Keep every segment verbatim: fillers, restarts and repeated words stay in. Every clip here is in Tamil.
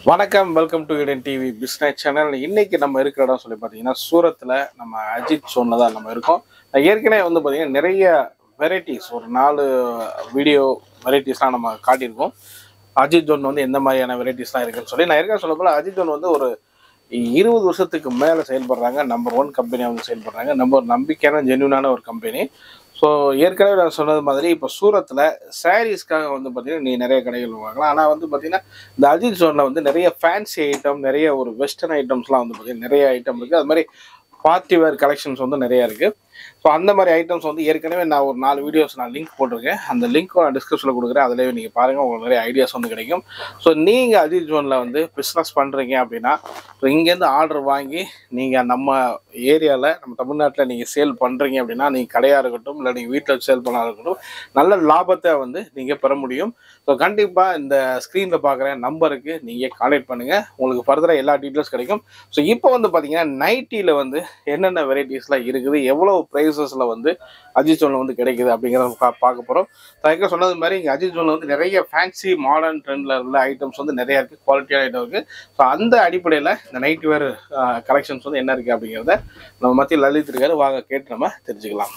வணக்கம், welcome to Eden TV business channel. இன்னைக்கு நம்ம இருக்கிற இடம் சொல்லி பார்த்தீங்கன்னா சூரத்தில் நம்ம அஜித் ஜோனில் தான் நம்ம இருக்கோம். ஏற்கனவே வந்து பார்த்தீங்கன்னா நிறைய வெரைட்டிஸ் ஒரு நாலு வீடியோ வெரைட்டிஸ்லாம் நம்ம காட்டியிருக்கோம். அஜித் ஜோன் வந்து எந்த மாதிரியான வெரைட்டிஸ்லாம் இருக்குன்னு சொல்லி நான் ஏற்கனவே சொல்ல போல அஜித் ஜோன் வந்து ஒரு இருபது வருஷத்துக்கு மேலே செயல்படுறாங்க. நம்பர் ஒன் கம்பெனியாக வந்து செயல்படுறாங்க. நம்ம ஒரு நம்பிக்கையான ஜென்யூனான ஒரு கம்பெனி. ஸோ ஏற்கனவே நான் சொன்னது மாதிரி இப்போ சூரத்தில் சாரீஸ்க்காக வந்து பார்த்திங்கன்னா நீ நிறைய கடைகள் வாங்கலாம். ஆனால் வந்து பார்த்திங்கன்னா இந்த அஜித் ஜோனில் வந்து நிறைய ஃபேன்சி ஐட்டம், நிறைய ஒரு வெஸ்டர்ன் ஐட்டம்ஸ்லாம் வந்து பார்த்திங்கன்னா நிறைய ஐட்டம் இருக்குது. அது மாதிரி பார்ட்டி வேர் கலெக்ஷன்ஸ் வந்து நிறையா இருக்குது. ஸோ அந்த மாதிரி ஐட்டம்ஸ் வந்து ஏற்கனவே நான் ஒரு நாலு வீடியோஸ் நான் லிங்க் போட்டிருக்கேன். அந்த லிங்க்கும் நான் டிஸ்கிரிப்ஷனில் கொடுக்குறேன். அதிலே நீங்கள் பாருங்கள், உங்களுக்கு நிறைய ஐடியாஸ் வந்து கிடைக்கும். ஸோ நீங்கள் அஜித் ஜோனில் வந்து பிஸ்னஸ் பண்ணுறீங்க அப்படின்னா ஸோ இங்கேருந்து ஆர்டர் வாங்கி நீங்கள் நம்ம ஏரியாவில் நம்ம தமிழ்நாட்டில் நீங்கள் சேல் பண்ணுறீங்க அப்படின்னா நீங்கள் கடையாக இருக்கட்டும் இல்லை நீங்கள் வீட்டில் சேல் பண்ணா இருக்கட்டும் நல்ல லாபத்தை வந்து நீங்கள் பெற முடியும். ஸோ கண்டிப்பாக இந்த ஸ்க்ரீனில் பார்க்குற நம்பருக்கு நீங்கள் கான்டாக்ட் பண்ணுங்கள். உங்களுக்கு ஃபர்தராக எல்லா டீட்டெயில்ஸ் கிடைக்கும். ஸோ இப்போ வந்து பார்த்தீங்கன்னா நைட்டியில் வந்து என்னென்ன வெரைட்டிஸ்லாம் இருக்குது, எவ்வளோ ப்ரைஸஸில் வந்து அஜித் ஜோனில் வந்து கிடைக்குது அப்படிங்கிறத பா பார்க்க போகிறோம். அதுக்கு சொன்னது மாதிரி இங்கே அஜித் ஜோனில் வந்து நிறைய ஃபேன்சி மாடர்ன் ட்ரெண்டில் உள்ள ஐட்டம்ஸ் வந்து நிறையா இருக்குது, குவாலிட்டியான ஐட்டம் இருக்குது. ஸோ அந்த அடிப்படையில் இந்த நைட் வேர் கலெக்ஷன்ஸ் வந்து என்ன இருக்குது அப்படிங்கிறத நம்ம மத்தியில் லலித் இருக்காரு, வாங்க கேட்டு நம்ம தெரிஞ்சுக்கலாம்.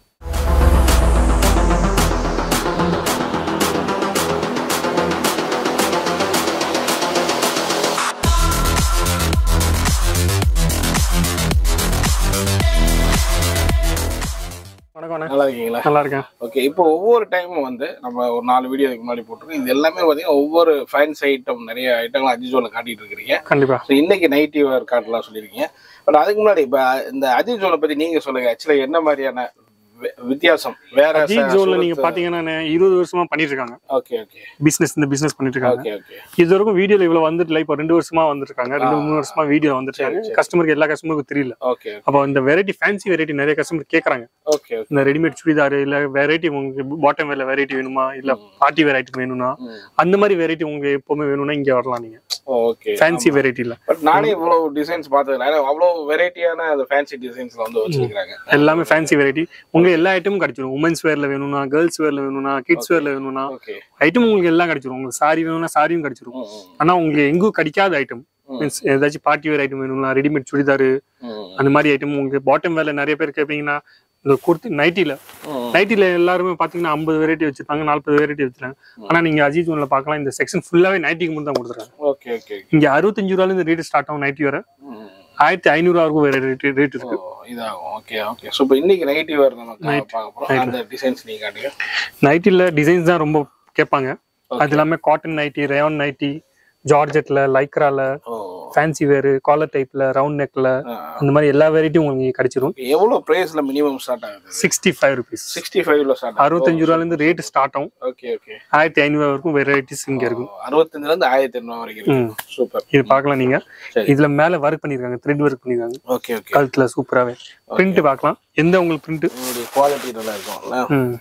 நல்லா இருக்கீங்களா? நல்லா இருக்கேன். ஓகே, இப்போ ஒவ்வொரு டைமும் வந்து நம்ம ஒரு நாலு வீடியோ முன்னாடி போட்டிருக்கோம். இது எல்லாமே பார்த்தீங்கன்னா ஒவ்வொரு ஃபேன்ஸ் ஐட்டம் நிறைய ஐட்டங்கள் அஜித் ஜோனில் காட்டிட்டு இருக்கிறீங்க. கண்டிப்பா. ஸோ இன்னைக்கு நைட்டி வேர் காட்டலாம் சொல்லியிருக்கீங்க. பட் அதுக்கு முன்னாடி இப்போ இந்த அஜித் ஜோனை பற்றி நீங்கள் சொல்லுங்க. ஆக்சுவலாக என்ன மாதிரியான வித்தியாசம் வேற அஜித் ஜோன்ல நீங்க பாத்தீங்கன்னா இருபது வருஷமா பண்ணிட்டு இருக்காங்க. ஓகே ஓகே பிசினஸ் இந்த பிசினஸ் பண்ணிட்டு இருக்காங்க. ஓகே ஓகே இது வரைக்கும் வீடியோல இவ்வளவு வந்துட்டு இப்போ ரெண்டு வருஷமா வந்துட்டு இருக்காங்க. ரெண்டு மூணு வருஷமா வீடியோ வந்துட்டு இருக்காங்க. கஸ்டமருக்கு எல்லா கஸ்டமருக்கும் தெரியல. ஓகே. அப்போ இந்த வெரைட்டி ஃபேன்சி வெரைட்டி நிறைய கஸ்டமர் கேக்குறாங்க. ஓகே. இந்த ரெடிமேட் சுடிதார் இல்ல வெரைட்டி உங்களுக்கு பாட்டம் வேர்ல வெரைட்டி வேணுமா இல்ல பார்ட்டி வேர் ஐட்டம் வேணும்னா அந்த மாதிரி வெரைட்டி உங்களுக்கு எப்பவுமே வேணும்னா இங்க வரலாம் நீங்க. ஓகே. ஃபேன்சி வெரைட்டில பட் நானே இவ்வளவு டிசைன்ஸ் பார்த்ததுல அவ்வளவு வெரைட்டியான அந்த ஃபேன்சி டிசைன்ஸ்ல வந்து வச்சிருக்காங்க. எல்லாமே ஃபேன்சி வெரைட்டி. உங்களுக்கு எல்லா ஐட்டமும் கிடைச்சிரும். உமன்ஸ் வேர்ல வேணும்னா, கேர்ள்ஸ் வேர்ல வேணும்னா, கிட்ஸ் வேர்ல வேணும்னா ஐட்டம் உங்களுக்கு எல்லாம் கிடைச்சிரும். உங்களுக்கு சாரி வேணும்னா சாரியும் கிடைச்சிரும். ஆனா உங்களுக்கு எங்கும் கிடைக்காத ஐட்டம் மீன்ஸ் ஏதாச்சும் பார்ட்டி வேர் ஐட்டம் வேணும்னா ரெடிமேட் சுடிதாரு அந்த மாதிரி ஐட்டம் உங்களுக்கு பாட்டம் வேர்ல நிறைய பேர் கேட்பீங்கன்னா இந்த குர்த்தி நைட்டில நைட்டில எல்லாருமே பாத்தீங்கன்னா ஐம்பது வெரைட்டி வச்சிருப்பாங்க, நாற்பது வெரைட்டி வச்சிருக்காங்க. ஆனா நீங்க அஜித் ஜோன்ல பாக்கலாம் இந்த செக்ஷன் ஃபுல்லாவே நைட்டிக்கு மட்டும் தான் கொடுத்துருக்காங்க. Okay okay. இங்க அறுபத்தஞ்சு ரூபாயில இருந்து ரேட் ஸ்டார்ட் ஆகும். நைட்டி வர ஆயிரத்தி ஐநூறு ரூபாய்க்கும் வேற ரேட் ரேட் இருக்கு. இதாகும். Okay okay. சோ இப்போ இன்னைக்கு நைட்டி வேர் நம்ம பார்க்க போறோம். அந்த டிசைன்ஸ் நீங்க காட்டுங்க. நைட்டில டிசைன்ஸ் தான் ரொம்ப கேட்பாங்க. அது எல்லாமே காட்டன் நைட்டி, ரேயான் நைட்டி, ஜார்ஜெட்ல, லைக்ரால, ஃபேன்சி வேர், காலர் டைப்ல, ரவுண்ட் நெக்ல அந்த மாதிரி எல்லா வெரைட்டியும் உங்களுக்கு கிடைச்சிரும். எவ்வளவு பிரைஸ்ல மினிமம் ஸ்டார்ட் ஆகுது? Sixty five rupees. சிக்ஸ்டி ஃபைவ்ல ஸ்டார்ட். அறுபத்தஞ்சு ரூபாயில இருந்து ரேட் ஸ்டார்ட் ஆகும். Okay okay. ஆயிரத்தி ஐநூறு வரைக்கும் வெரைட்டிஸ் இங்க இருக்கும். அறுபத்தஞ்சுல இருந்து ஆயிரத்தி ஐநூறு வரைக்கும். சூப்பர். இது பார்க்கலாம் நீங்க. இதுல மேல ஒர்க் பண்ணிருக்காங்க, த்ரெட் ஒர்க் பண்ணிருக்காங்க. Okay okay. கழுத்துல சூப்பராவே பிரிண்ட் பார்க்கலாம். எந்த உங்களுக்கு பிரிண்ட் குவாலிட்டி நல்லா இருக்கும்ல.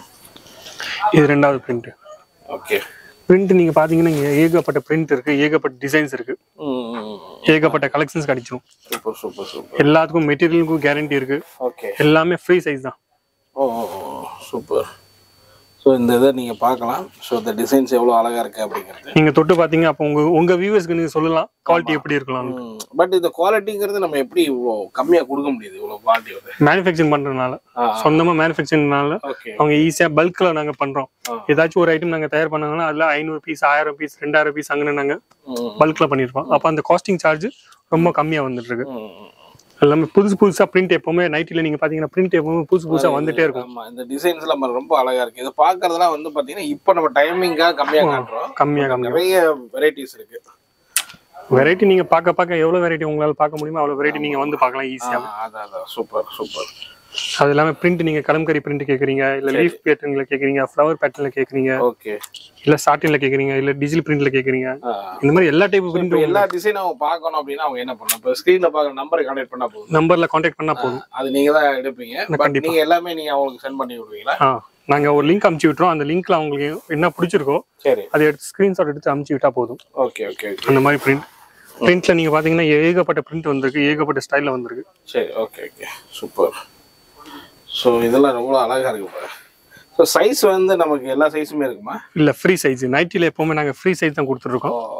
இது ரெண்டாவது பிரிண்ட். ஓகே. பிரிண்ட் நீங்க பாத்தீங்கன்னா இங்க ஏகப்பட்ட பிரிண்ட் இருக்கு, ஏகப்பட்ட டிசைன்ஸ் இருக்கு, ஏகப்பட்ட கலெக்ஷன்ஸ் கிடைச்சிரும். Super super super. எல்லாத்துக்கும் மெட்டீரியலுக்கும் கேரண்டி இருக்கு. ஓகே. எல்லாமே ஃப்ரீ சைஸ் தான். ஓ சூப்பர். ஸோ இந்த இதை நீங்கள் பார்க்கலாம். ஸோ இந்த டிசைன்ஸ் எவ்வளோ அழகாக இருக்குது அப்படிங்கிறது நீங்கள் தொட்டு பார்த்தீங்க. அப்போ உங்கள் உங்கள் வியூவர்ஸ்க்கு நீங்கள் சொல்லலாம் குவாலிட்டி எப்படி இருக்கலாம். பட் இந்த குவாலிட்டிங்கிறது நம்ம எப்படி இவ்வளோ கம்மியாக கொடுக்க முடியுது? இவ்வளோ குவாலிட்டி வந்து மேனுஃபேக்சரிங் பண்ணுறதுனால, சொந்தமாக மேனுஃபேக்சரிங்னால அவங்க ஈஸியாக பல்கில் நாங்கள் பண்ணுறோம். ஏதாச்சும் ஒரு ஐட்டம் நாங்கள் தயார் பண்ணாங்கன்னா அதில் ஐநூறு பீஸ், ஆயிரம் பீஸ், ரெண்டாயிரம் பீஸ் அங்கே நாங்கள் பல்கில் பண்ணியிருப்போம். அப்போ அந்த காஸ்டிங் சார்ஜ் ரொம்ப கம்மியாக வந்துட்டு இருக்கு. எல்லாமே புதுசு புதுசா பிரிண்ட் எப்பவுமே நைட்டில நீங்க பாத்தீங்கன்னா பிரிண்ட் எப்பவுமே புதுசு புதுசா வந்துட்டே இருக்கும். ஆமா, இந்த டிசைன்ஸ் எல்லாம் ரொம்ப அழகா இருக்கு. இது பாக்குறதுலாம் வந்து பாத்தீங்கன்னா இப்போ நம்ம டைமிங்கா கம்மியா காட்டுறோம். கம்மியா கம்மியா நிறைய வெரைட்டிஸ் இருக்கு. வெரைட்டி நீங்க பாக்க பாக்க எவ்வளவு வெரைட்டி உங்களால பார்க்க முடியுமோ அவ்வளவு வெரைட்டி நீங்க வந்து பார்க்கலாம் ஈஸியா. அதான் அதான் சூப்பர் சூப்பர். அது இல்லாம பிரிண்ட் நீங்க கலம்கரி பிரிண்ட் கேக்குறீங்க, இல்ல லீஃப் பேட்டர்ன்ல கேக்குறீங்க, ஃப்ளவர் பேட்டர்ன்ல கேக்குறீங்க, ஓகே, இல்ல சாட்டின்ல கேக்குறீங்க, இல்ல டிஜிட்டல் பிரிண்ட்ல கேக்குறீங்க. இந்த மாதிரி எல்லா டைப் பிரிண்ட் எல்லா டிசைனும் அவங்க பார்க்கணும் அப்படினா அவங்க என்ன பண்ணணும்? இப்போ ஸ்கிரீன்ல பாக்குற நம்பரை கான்டாக்ட் பண்ணா போதும். நம்பர்ல கான்டாக்ட் பண்ணா போதும். அது நீங்க தான் எடுப்பீங்க. பட் நீங்க எல்லாமே நீங்க அவங்களுக்கு சென்ட் பண்ணி விடுவீங்களா? ஆ, நாங்க ஒரு லிங்க் அனுப்பிச்சு விட்டுறோம். அந்த லிங்க்ல அவங்களுக்கு என்ன பிடிச்சிருக்கோ சரி அதை எடுத்து ஸ்கிரீன்ஷாட் எடுத்து அனுப்பிச்சு விட்டா போதும். Okay okay. அந்த மாதிரி பிரிண்ட் பிரிண்ட்ல நீங்க பாத்தீங்கன்னா ஏகப்பட்ட பிரிண்ட் வந்திருக்கு, ஏகப்பட்ட ஸ்டைல்ல வந்திருக்கு. சரி ஓகே ஓகே சூப்பர். ஸோ இதெல்லாம் ரொம்ப அழகா இருக்கு. ஸோ சைஸ் வந்து நமக்கு எல்லா சைஸுமே இருக்குமா? இல்லை, ஃப்ரீ சைஸ். நைட்டியில் எப்போவுமே நாங்கள் ஃப்ரீ சைஸ் தான் கொடுத்துருக்கோம்.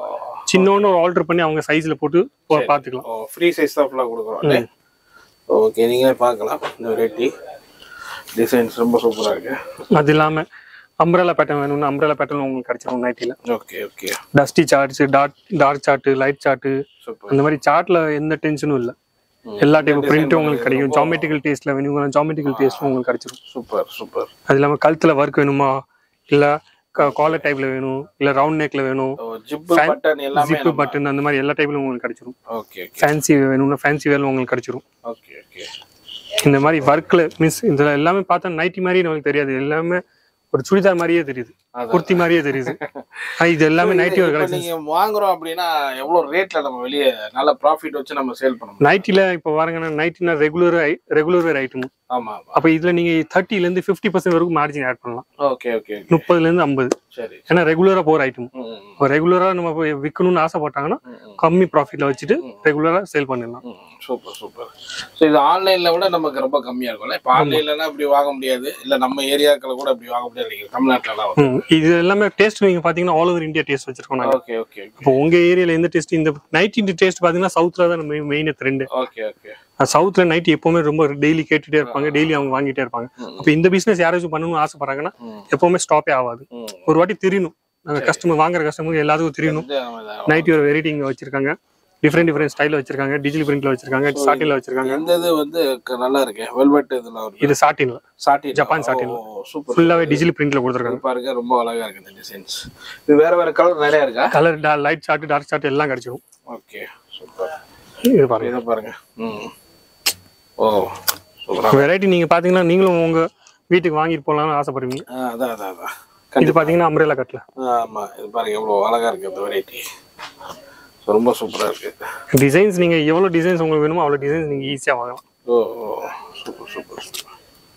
சின்னோன்னு ஒரு ஆல்டர் பண்ணி அவங்க சைஸ்ல போட்டு போ- பாத்துக்கலாம். ஓ ஃப்ரீ சைஸ் தான் ஃபுல்லாக கொடுக்குறோம். ஓகே நீங்களே பார்க்கலாம் இந்த வெரைட்டி டிசைன்ஸ் ரொம்ப சூப்பராக இருக்கு. அது இல்லாம அம்ப்ரெல்லா பேட்டர்ன் வேணும்னா அம்ப்ரெல்லா பேட்டர்ன் உங்களுக்கு கிடைச்சிரும் நைட்டில. Okay okay dusty shades, dark dark shade, light shade, super. அந்த மாதிரி சார்ட்ல எந்த டென்ஷனும் இல்ல. எல்லா டைப் பிரிண்ட்டும் உங்களுக்கு கிடைக்கும். ஜாமெட்ரிக்கல் டேஸ்ட்ல வேணும்னா ஜாமெட்ரிக்கல் டேஸ்ட்டும் உங்களுக்கு கிடைச்சிரும். Super super. அது இல்லாம கழுத்துல ஒர்க் வேணுமா இல்ல காலர் டைப்ல வேணும் இல்ல ரவுண்ட் நெக்ல வேணும், ஜிப் பட்டன் எல்லாமே ஜிப் பட்டன் அந்த மாதிரி எல்லா டைப்லயும் உங்களுக்கு கிடைச்சிரும். Okay okay. ஃபேன்சி வேணும்னா ஃபேன்சி வேர்ல உங்களுக்கு கிடைச்சிரும். Okay okay. இந்த மாதிரி ஒர்க்ல மீன்ஸ் இதுல எல்லாமே பார்த்தா நைட்டி மாதிரி நமக்கு தெரியாது, எல்லாமே ஒரு சுடிதார் மாதிரியே தெரியுது, குர்த்தி மாதிரியே தெரியுது. இது எல்லாமே நைட்டி ஒரு கலெக்ஷன். நீங்க வாங்குறோம் அப்படின்னா எவ்வளவு ரேட்ல நம்ம வெளியே நல்ல ப்ராஃபிட் வச்சு நம்ம சேல் பண்ணணும்? நைட்டில இப்ப வாருங்கன்னா நைட்டினா ரெகுலர் ரெகுலர் வேர் ஐட்டம். ஆமா. அப்ப இதுல நீங்க தேர்ட்டில இருந்து பிப்டி பர்சன்ட் வரைக்கும் மார்ஜின் ஆட் பண்ணலாம். Okay okay. முப்பதுல இருந்து ஐம்பது. சரி. ஏன்னா ரெகுலரா போற ஐட்டம். ரெகுலரா நம்ம போய் விற்கணும்னு ஆசைப்பட்டாங்கன்னா கம்மி ப்ராஃபிட்ல வச்சுட்டு ரெகுலரா சேல் பண்ணிடலாம். Super super. ஸோ இது ஆன்லைன்ல விட நமக்கு ரொம்ப கம்மியா இருக்கும்ல. இப்போ ஆன்லைன்லனா அப்படி வாங்க முடியாது, இல்ல நம்ம ஏரியாக்களை கூட அப்படி வாங்க முடியாது தமிழ்நாட்டுல. இது எல்லாமே டேஸ்ட் நீங்க பாத்தீங்கன்னா ஆல் ஓவர் இந்தியா டேஸ்ட் வச்சிருக்கோம். Okay okay. இப்போ உங்க ஏரியால எந்த டேஸ்ட் இந்த நைட் டேஸ்ட் பாத்தீங்கன்னா சவுத்ல தான் மெயின் ட்ரெண்ட். Okay okay. சவுத்ல நைட் எப்பவுமே ரொம்ப டெய்லி கேட்டுட்டே இருப்பாங்க, டெய்லி அவங்க வாங்கிட்டே இருப்பாங்க. அப்ப இந்த பிசினஸ் யாராச்சும் பண்ணணும்னு ஆசைப்படுறாங்கன்னா எப்பவுமே ஸ்டாப்பே ஆகாது. ஒரு வாட்டி தெரியணும், நாங்க கஸ்டமர் வாங்குற கஸ்டமருக்கு எல்லாத்துக்கும் தெரியணும். நைட் ஒரு வெரைட்டி இங்க வச்சிருக்காங்க, டிஃப்ரெண்ட் டிஃப்ரெண்ட் ஸ்டைல்ல வச்சிருக்காங்க, டிஜிட்டல் பிரிண்ட்ல வச்சிருக்காங்க, சாட்டின்ல வச்சிருக்காங்க. இந்த இது வந்து நல்லா இருக்கு, வெல்வெட் இதுல வருது. இது சாட்டின்ல, சாட்டின் ஜப்பான் சாட்டின்ல சூப்பர். ஃபுல்லாவே டிஜிட்டல் பிரிண்ட்ல கொடுத்திருக்காங்க. பாருங்க ரொம்ப அழகா இருக்கு இந்த டிசைன்ஸ். இது வேற வேற கலர் நிறைய இருக்கா? Colour light shade, dark shade எல்லாம் கிடைச்சிடும். Okay super. இது பாருங்க, இத பாருங்க. ம் ஓ சூப்பரா. வெரைட்டி நீங்க பாத்தீங்கன்னா நீங்களும் உங்க வீட்டுக்கு வாங்கிட்டு போலாம்னு ஆசைப்படுவீங்க. அதான் அதான் அதான். இது பாத்தீங்கன்னா அம்ப்ரெல்லா கட்ல. ஆமா இது பாருங்க எவ்வளவு அழகா இருக்கு இந்த வெரைட்டி. ரொம்ப சூப்பரா இருக்கு. டிசைன்ஸ் நீங்க எவ்வளவு டிசைன்ஸ் உங்களுக்கு வேணுமோ அவ்வளவு டிசைன்ஸ் நீங்க ஈஸியா வாங்கலாம். ஓ சூப்பர் சூப்பர் சூப்பர்.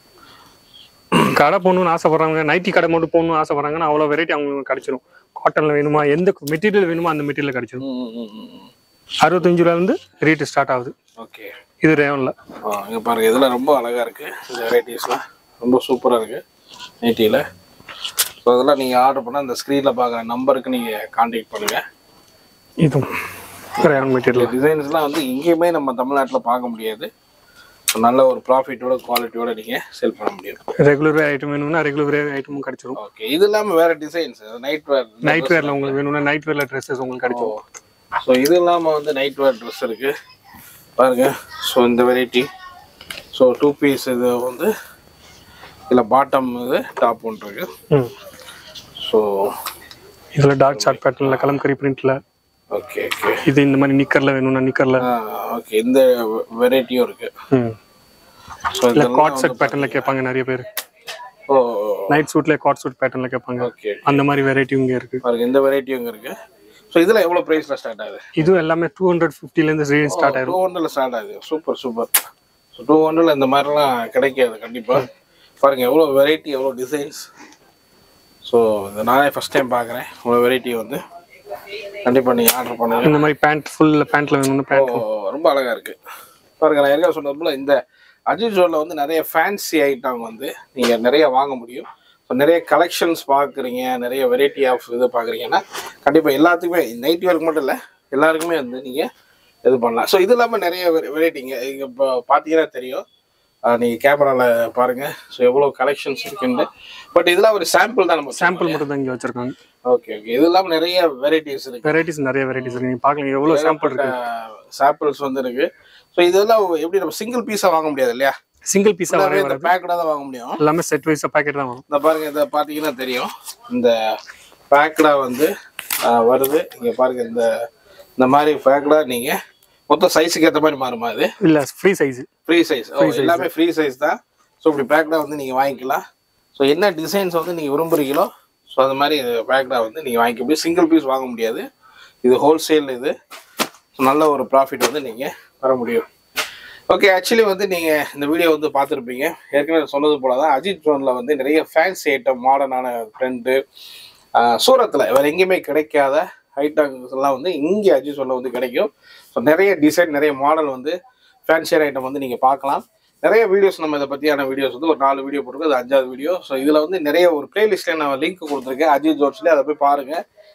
கடை போகணும்னு ஆசைப்படுறாங்க, நைட்டி கடை மட்டும் போகணும்னு ஆசைப்படுறாங்கன்னா அவ்வளோ வெரைட்டி அவங்களுக்கு கிடைச்சிரும். காட்டன்ல வேணுமா, எந்த மெட்டீரியல் வேணுமோ அந்த மெட்டீரியல் கிடைச்சிரும். அறுபத்தஞ்சு ரூபாய் இருந்து ரேட் ஸ்டார்ட் ஆகுது. ஓகே. இது ரேவன்ல. இங்க பாருங்க இதெல்லாம் ரொம்ப அழகா இருக்கு, இந்த வெரைட்டிஸ்லாம் ரொம்ப சூப்பரா இருக்கு நைட்டில. ஸோ அதெல்லாம் நீங்க ஆர்டர் பண்ணா அந்த ஸ்க்ரீன்ல பார்க்குற நம்பருக்கு நீங்க கான்டாக்ட் பண்ணுங்க. இது ரேவன் மெட்டீரியல் டிசைன்ஸ்லாம் வந்து எங்கேயுமே நம்ம தமிழ்நாட்டில் பார்க்க முடியாது. நல்ல ஒரு ப்ராஃபிட்டோட குவாலிட்டியோட நீங்க சேல் பண்ண முடியும். ரெகுலர் வேர் ஐட்டம் வேணும்னா ரெகுலர் வேர் ஐட்டமும் கிடைச்சிரும். ஓகே. இது இல்லாம வேற டிசைன்ஸ் நைட் வேர், நைட் வேர்ல உங்களுக்கு வேணும்னா நைட் வேர்ல ட்ரெஸ்ஸஸ் உங்களுக்கு கிடைச்சிரும். ஸோ இது இல்லாம வந்து நைட் வேர் ட்ரெஸ் இருக்கு பாருங்க. ஸோ இந்த வெரைட்டி, ஸோ டூ பீஸ் இது வந்து இதில் பாட்டம் இது டாப் ஒன்று இருக்கு. ஸோ இதில் டார்க் சார்ட் பேட்டர்ல கலம்கரி பிரிண்ட்ல. Okay okay. இது இந்த மாதிரி நிக்கர்ல வேணும்னா நிக்கர்ல. ஓகே இந்த வெரைட்டியும் இருக்கு. ஸோ இல்லை காட் செட் பேட்டர்ல கேட்பாங்க நிறைய பேர். ஓ நைட் சூட்ல காட் சூட் பேட்டர்ல கேட்பாங்க. ஓகே. அந்த மாதிரி வெரைட்டியும் இங்கே இருக்கு பாருங்க, இந்த வெரைட்டியும் இங்கே இருக்கு. ஸோ இதில் எவ்வளோ ப்ரைஸில் ஸ்டார்ட் ஆகுது? இது எல்லாமே டூ ஹண்ட்ரட் ஃபிஃப்டிலேருந்து ரேஞ்ச் ஸ்டார்ட் ஆயிடும். டூ ஹண்ட்ரட்ல ஸ்டார்ட் ஆகுது. Super super. ஸோ டூ ஹண்ட்ரட்ல இந்த மாதிரிலாம் கிடைக்காது கண்டிப்பாக. பாருங்க எவ்வளோ வெரைட்டி, எவ்வளோ டிசைன்ஸ். ஸோ இதை நானே ஃபர்ஸ்ட் டைம் பார்க்குறேன். இவ்வளோ வெரைட்டி வந்து கண்டிப்பாக நீங்கள் ஆர்டர் பண்ணுங்க. இந்த மாதிரி பேண்ட் ஃபுல் பேண்ட்ல வேணும்னு பேண்ட் ரொம்ப அழகாக இருக்குது. பாருங்க நான் ஏற்கனவே சொன்னது போல் இந்த அஜித் ஜுவல்ல வந்து நிறைய ஃபேன்சி ஐட்டம் வந்து நீங்கள் நிறைய வாங்க முடியும். ஸோ நிறைய கலெக்ஷன்ஸ் பார்க்குறீங்க, நிறைய வெரைட்டி ஆஃப் இது பார்க்குறீங்கன்னா கண்டிப்பாக எல்லாத்துக்குமே நைட் வேர்க்கு மட்டும் இல்லை எல்லாருக்குமே வந்து நீங்கள் இது பண்ணலாம். ஸோ இது இல்லாமல் நிறைய வெரைட்டிங்க இங்கே இப்போ பார்த்தீங்கன்னா தெரியும், நீங்கள் கேமராவில் பாருங்கள். ஸோ எவ்வளோ கலெக்ஷன்ஸ் இருக்குன்னு. பட் இதெல்லாம் ஒரு சாம்பிள் தான், நம்ம சாம்பிள் மட்டும் தான் இங்கே வச்சிருக்காங்க. Okay okay. இது இல்லாமல் நிறைய வெரைட்டிஸ் இருக்கு. வெரைட்டிஸ் நிறைய வெரைட்டிஸ் இருக்கு. நீங்கள் பார்க்கலாம் எவ்வளோ சாம்பிள் இருக்கு. சாம்பிள்ஸ் வந்து இருக்கு. ஸோ இதெல்லாம் எப்படி நம்ம சிங்கிள் பீஸாக வாங்க முடியாது இல்லையா? சிங்கிள் பீஸா வரவே இந்த பேக்கடா தான் வாங்க முடியும். எல்லாமே செட் வைஸா பாக்கெட் தான் வரும். இந்த பாருங்க, இத பாத்தீங்கன்னா தெரியும், இந்த பேக்கடா வந்து வருது. இங்க பாருங்க, இந்த இந்த மாதிரி பேக்கடா நீங்க மொத்தம் சைஸுக்கு ஏற்ற மாதிரி மாறுமா? இது இல்ல ஃப்ரீ சைஸ். ஃப்ரீ சைஸ் எல்லாமே ஃப்ரீ சைஸ் தான். ஸோ இப்படி பேக்கடா வந்து நீங்க வாங்கிக்கலாம். ஸோ என்ன டிசைன்ஸ் வந்து நீங்க விரும்புறீங்களோ ஸோ அது மாதிரி பேக்கடா வந்து நீங்க வாங்கிக்க முடியும். சிங்கிள் பீஸ் வாங்க முடியாது, இது ஹோல்சேல். இது நல்ல ஒரு ப்ராஃபிட் வந்து நீங்க வர முடியும். ஓகே. ஆக்சுவலி வந்து நீங்கள் இந்த வீடியோ வந்து பார்த்துருப்பீங்க. ஏற்கனவே சொன்னது போல தான் அஜித் ஜோனில் வந்து நிறைய ஃபேன்சி ஐட்டம், மாடர்னான ட்ரெண்டு, சூரத்தில் வேறு எங்கேயுமே கிடைக்காத ஐட்டம்ஸ் எல்லாம் வந்து இங்கே அஜித் ஜோனில் வந்து கிடைக்கும். ஸோ நிறைய டிசைன், நிறைய மாடல் வந்து ஃபேன்சியர் ஐட்டம் வந்து நீங்கள் பார்க்கலாம். நிறைய வீடியோஸ் நம்ம இதை பற்றியான வீடியோஸ் வந்து ஒரு நாலு வீடியோ போட்டிருக்கோம், அது அஞ்சாவது வீடியோ. ஸோ இதில் வந்து நிறைய ஒரு பிளேலிஸ்ட்டில் நான் லிங்க் கொடுத்துருக்கேன் அஜித் ஜோன்ஸ்லேயே, அதை போய் பாருங்கள்.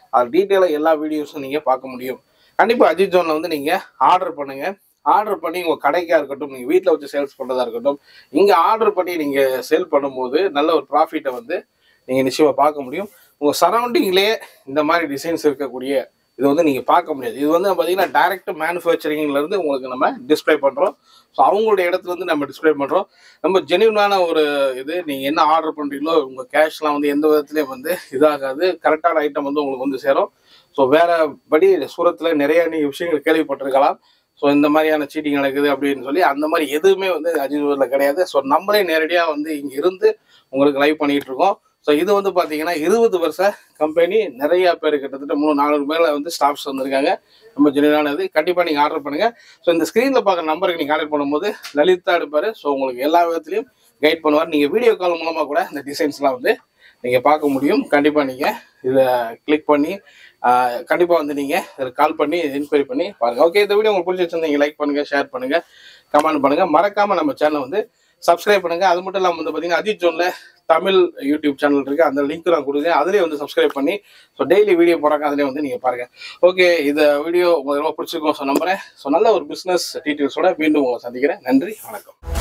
அது டீட்டெயிலாக எல்லா வீடியோஸும் நீங்கள் பார்க்க முடியும். கண்டிப்பாக அஜித் ஜோனில் வந்து நீங்கள் ஆர்டர் பண்ணுங்கள். ஆர்டர் பண்ணி உங்கள் கடைக்காக இருக்கட்டும், நீங்கள் வீட்டில் வச்சு சேல்ஸ் பண்ணுறதா இருக்கட்டும், இங்கே ஆர்டர் பண்ணி நீங்கள் சேல் பண்ணும்போது நல்ல ஒரு ப்ராஃபிட்டை வந்து நீங்கள் நிச்சயமாக பார்க்க முடியும். உங்கள் சரௌண்டிங்லேயே இந்த மாதிரி டிசைன்ஸ் இருக்கக்கூடிய இது வந்து நீங்கள் பார்க்க முடியாது. இது வந்து பார்த்தீங்கன்னா டைரக்ட் மேனுஃபேக்சரிங்லேருந்து உங்களுக்கு நம்ம டிஸ்பிளே பண்ணுறோம். ஸோ அவங்களுடைய இடத்துல வந்து நம்ம டிஸ்பிளே பண்ணுறோம். நம்ம ஜென்யூனான ஒரு இது, நீங்கள் என்ன ஆர்டர் பண்ணுறீங்களோ உங்கள் கேஷ்லாம் வந்து எந்த விதத்துலேயும் வந்து இதாகாது. கரெக்டான ஐட்டம் வந்து உங்களுக்கு வந்து சேரும். ஸோ வேறு படி சூரத்தில் நிறைய நீங்கள் விஷயங்கள் கேள்விப்பட்டிருக்கலாம். ஸோ இந்த மாதிரியான சீட்டிங் நடக்குது அப்படின்னு சொல்லி அந்த மாதிரி எதுவுமே வந்து அஜித் ஜுவல்ல கிடையாது. ஸோ நம்மளே நேரடியாக வந்து இங்கே இருந்து உங்களுக்கு லைவ் பண்ணிகிட்டு இருக்கோம். ஸோ இது வந்து பார்த்தீங்கன்னா இருபது வருஷ கம்பெனி, நிறைய பேர் கிட்டத்தட்ட மூணு நானூறு மேலே வந்து ஸ்டாஃப்ஸ் வந்திருக்காங்க. ரொம்ப ஜென்யூனானது. கண்டிப்பாக நீங்கள் ஆர்டர் பண்ணுங்கள். ஸோ இந்த ஸ்க்ரீனில் பார்க்குற நம்பருக்கு நீங்கள் ஆர்டர் பண்ணும்போது லலிதா எடுப்பார். ஸோ உங்களுக்கு எல்லா விதத்துலையும் கைட் பண்ணுவார். நீங்கள் வீடியோ கால் மூலமாக கூட இந்த டிசைன்ஸ்லாம் வந்து நீங்கள் பார்க்க முடியும். கண்டிப்பாக நீங்கள் இதை கிளிக் பண்ணி கண்டிப்பாக வந்து நீங்கள் இதில் கால் பண்ணி என்கொயரி பண்ணி பாருங்கள். ஓகே, இந்த வீடியோ உங்களுக்கு பிடிச்சிருந்தா நீங்கள் லைக் பண்ணுங்கள், ஷேர் பண்ணுங்கள், கமெண்ட் பண்ணுங்கள். மறக்காமல் நம்ம சேனலை வந்து சப்ஸ்கிரைப் பண்ணுங்கள். அது மட்டும் இல்லாமல் வந்து பார்த்தீங்கன்னா அஜித் ஜோனில் தமிழ் யூடியூப் சேனல் இருக்குது. அந்த லிங்க் நான் கொடுங்க. அதிலே வந்து சப்ஸ்கிரைப் பண்ணி ஸோ டெய்லி வீடியோ போடுறாங்க. அதிலே வந்து நீங்கள் பாருங்கள். ஓகே, இந்த வீடியோ உங்களுக்கு ரொம்ப பிடிச்சிருக்கும் ஸோ நம்புறேன். ஸோ நல்ல ஒரு பிஸ்னஸ் டீட்டெயில்ஸோட மீண்டும் உங்களை சந்திக்கிறேன். நன்றி, வணக்கம்.